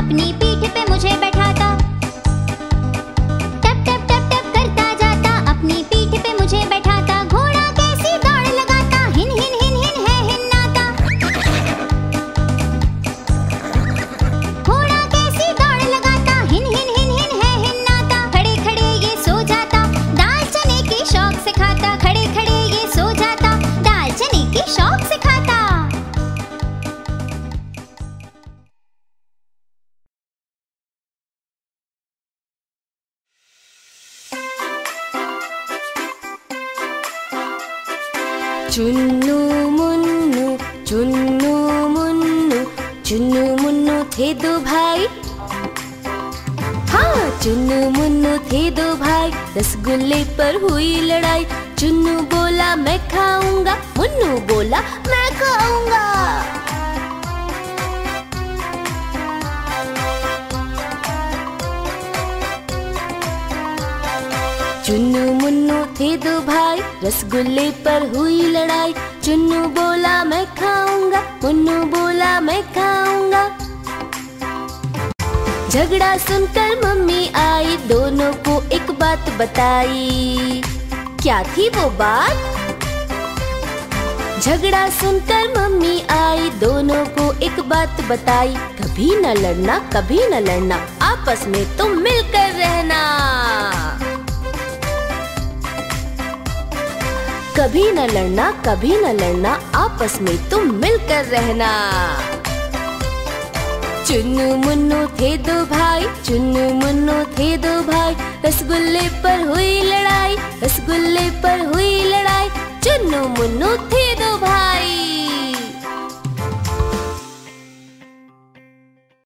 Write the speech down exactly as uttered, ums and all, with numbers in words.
अपनी पीठ पे मुझे बैठाता। टप टप टप टप करता जाता, अपनी पीठ पे मुझे बैठाता। घोड़ा कैसी दौड़ लगाता, हिन हिन हिन हिन है हिन्नाता। घोड़ा कैसी दौड़ लगाता, हिन हिन हिन हिन है हिन्नाता। खड़े खड़े ये सो जाता, दाल चने की शौक से खाता। खड़े खड़े ये सो जाता, दाल चने की शौक से खाता। चुन्नू मुन्नू चुन्नू मुन्नू, चुन्नू मुन्नू थे दो भाई। हाँ, चुन्नू मुन्नू थे दो भाई, रसगुल्ले पर हुई लड़ाई। चुन्नू बोला मैं खाऊंगा, मुन्नू बोला मैं खाऊंगा। चुन्नू मुन्नू थे दो भाई, रसगुल्ले पर हुई लड़ाई। चुन्नू बोला मैं खाऊंगा, मुन्नू बोला मैं खाऊंगा। झगड़ा सुनकर मम्मी आई, दोनों को एक बात बताई। क्या थी वो बात? झगड़ा सुनकर मम्मी आई, दोनों को एक बात बताई। कभी न लड़ना, कभी न लड़ना, आपस में तुम मिलकर रहना। कभी न लड़ना, कभी न लड़ना, आपस में तुम मिलकर रहना। चुन्नू मुन्नू थे दो भाई, चुन्नू मुन्नू थे दो भाई, रसगुल्ले पर हुई लड़ाई, रसगुल्ले पर हुई लड़ाई। चुन्नू मुन्नू थे